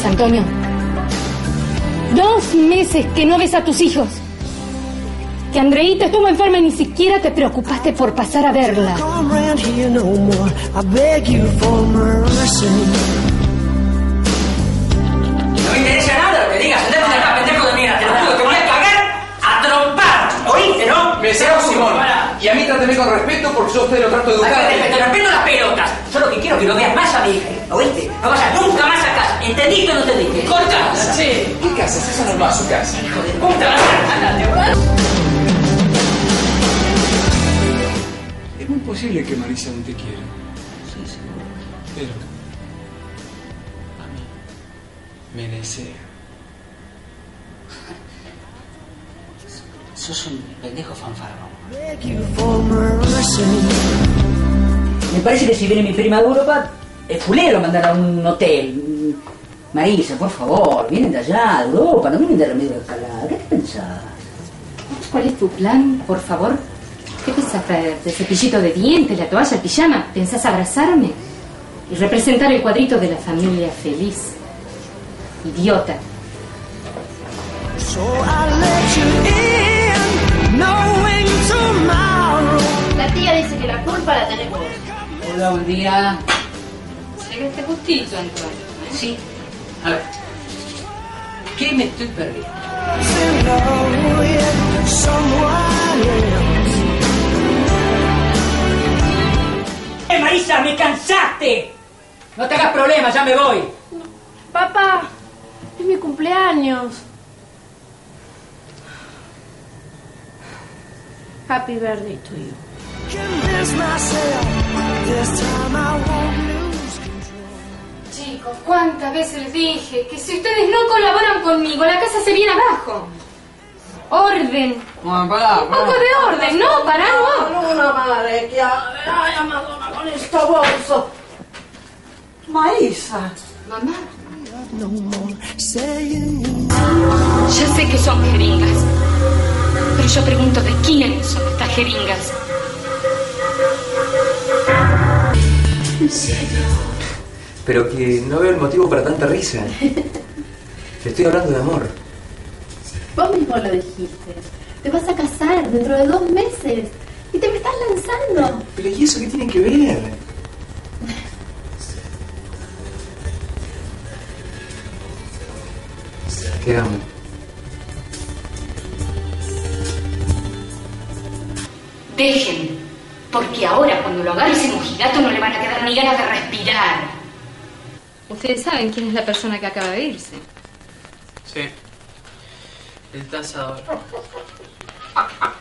Antonio. 2 meses que no ves a tus hijos. Que Andreita estuvo enferma y ni siquiera te preocupaste por pasar a verla. No me interesa nada lo que digas. Andate de acá, pendejo de mierda. Te lo juro, te voy a cagar a trompar. ¿Oíste, no? Me sea Simón. Y a mí tráteme con respeto porque yo a usted lo trato de educar. Te respeto las pelotas. Yo lo que quiero es que no veas más a mi hija. ¿Oíste? No vayas nunca más a casa. ¿Entendiste o no entendiste? ¡Corta! Sí. ¿Qué casa? Esa no va a su casa. Hijo de puta. Andate. Es muy posible que Marisa no te quiera. Sí, seguro. Pero a mí me desea. Sos un pendejo fanfarrón. Me parece que si viene mi prima de Europa, es fulero mandar a un hotel. Marisa, por favor, vienen de allá, de Europa, no vienen de Remedio de Escalada. ¿Qué te pensás? ¿Cuál es tu plan, por favor? ¿Qué pensás traer? ¿De cepillito de dientes, la toalla, el pijama? ¿Pensás abrazarme? Y representar el cuadrito de la familia feliz. Idiota. La tía dice que la culpa la tenés vos. Hola, buen día. Llegaste justito, Antonio. Sí. A ver. ¿Qué me estoy perdiendo? Marisa, me cansaste. No te hagas problemas, ya me voy. Papá, es mi cumpleaños. Happy birthday to you. Chicos, ¿cuántas veces les dije que si ustedes no colaboran conmigo, la casa se viene abajo? Orden. Bueno, pará, Un poco de orden, ¿no? Pará, no. Una madre que ay, Madonna con esta bolso. Marisa. Mamá. Ya sé que son jeringas, pero yo pregunto de quién son estas jeringas. Pero que no veo el motivo para tanta risa. Te estoy hablando de amor. Vos mismo lo dijiste. Te vas a casar dentro de 2 meses. Y te me estás lanzando. Pero ¿y eso qué tiene que ver? Te amo. Dejen, porque ahora cuando lo agarre ese mojigato no le van a quedar ni ganas de respirar. Ustedes saben quién es la persona que acaba de irse. Sí. El tasador.